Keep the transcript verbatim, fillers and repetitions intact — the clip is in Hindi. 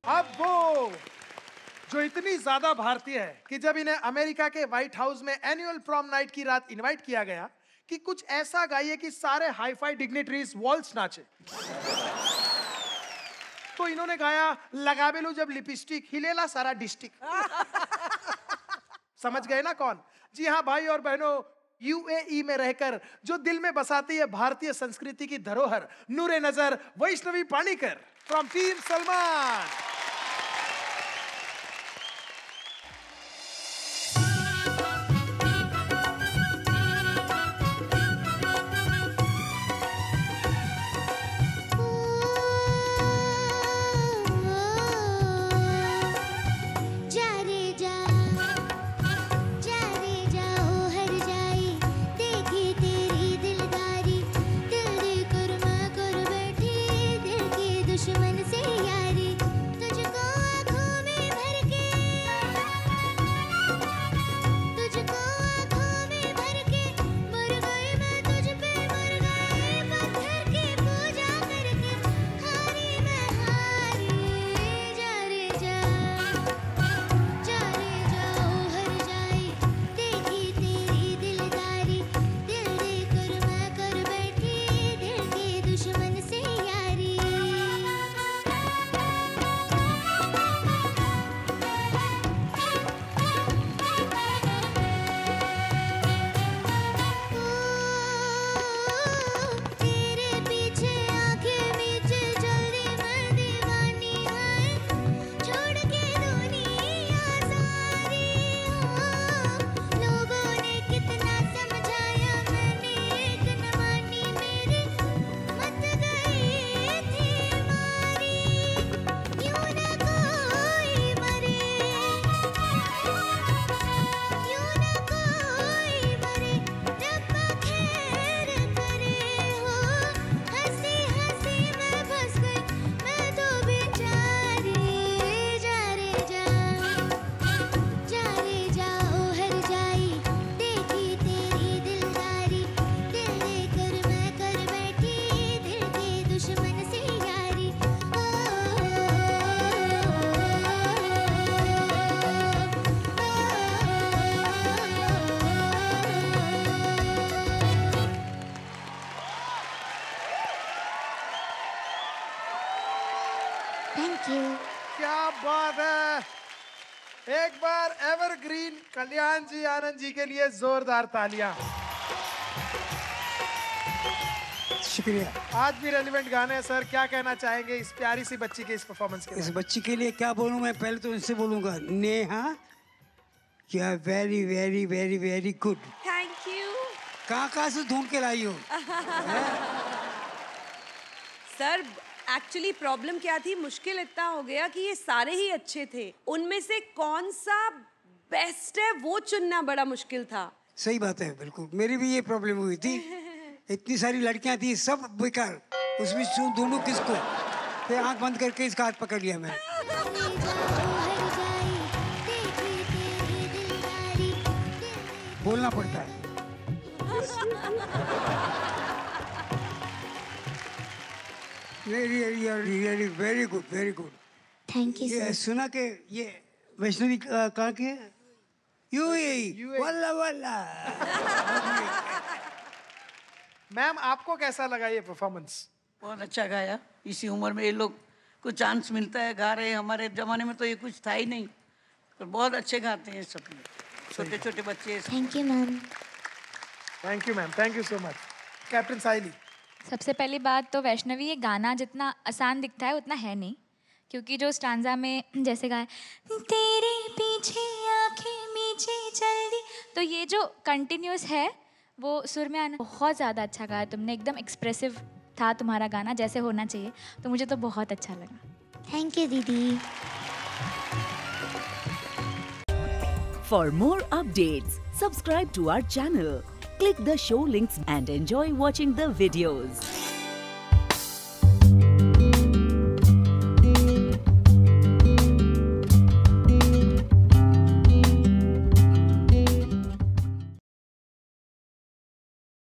अब वो जो इतनी ज्यादा भारतीय है कि जब इन्हें अमेरिका के व्हाइट हाउस में एनुअल प्रॉम नाइट की रात इनवाइट किया गया कि कुछ ऐसा गाइए कि सारे हाई-फाई डिग्निटरीज वॉल्स नाचे, तो इन्होंने गाया लगाबेलू जब लिपस्टिक हिलेला सारा डिस्ट्रिक्ट। समझ गए ना कौन? जी हाँ भाई और बहनों, यूएई में रहकर जो दिल में बसाती है भारतीय संस्कृति की धरोहर, नूरे नजर वैष्णवी पाणिकर फ्रॉम टीम सलमान। एक बार एवरग्रीन कल्याणजी-आनंद के लिए जोरदार तालियां। शुक्रिया। आज भी रेलिवेंट गाने हैं सर, क्या कहना चाहेंगे इस प्यारी सी बच्ची के इस परफॉर्मेंस के? इस बच्ची के लिए क्या बोलूं मैं? पहले तो इनसे बोलूंगा Neha, you are very very very very good. Thank you. कहाँ कहाँ से ढूंढ के लाई हो? सर एक्चुअली प्रॉब्लम क्या थी, मुश्किल इतना हो गया कि ये सारे ही अच्छे थे, उनमें से कौन सा बेस्ट है वो चुनना बड़ा मुश्किल था। सही बात है, बिल्कुल मेरी भी ये प्रॉब्लम हुई थी। इतनी सारी लड़कियां थी, सब बेकार, उसमें दोनों किसको? फिर आंख बंद करके इसका हाथ पकड़ लिया मैं। बोलना पड़ता है। Very, very, very, very good, very good. Thank you, sir. ये सुना के ये वैष्णवी कहाँ के? यूएई, वल्ला वल्ला। मैम आपको कैसा लगा ये परफॉर्मेंस? बहुत अच्छा गाया। इसी उम्र में ये लोग को चांस मिलता है, गा रहे हैं। हमारे जमाने में तो ये कुछ था ही नहीं, पर बहुत अच्छे गाते हैं सब लोग, छोटे छोटे बच्चे। Thank you ma'am. Thank you ma'am, thank you so much. Captain Sahili. सबसे पहली बात तो वैष्णवी, ये गाना जितना आसान दिखता है उतना है नहीं, क्योंकि जो स्टांजा में जैसे गाए तेरे पीछे आंखें मीचे जल्दी, तो ये जो कंटिन्यूस है वो सुर में आना, बहुत ज़्यादा अच्छा गाया तुमने, एकदम एक्सप्रेसिव था तुम्हारा गाना जैसे होना चाहिए, तो मुझे तो बहुत अच्छा लगा। थैंक यू दीदी। For more updates subscribe to our channel, click the show links and enjoy watching the videos.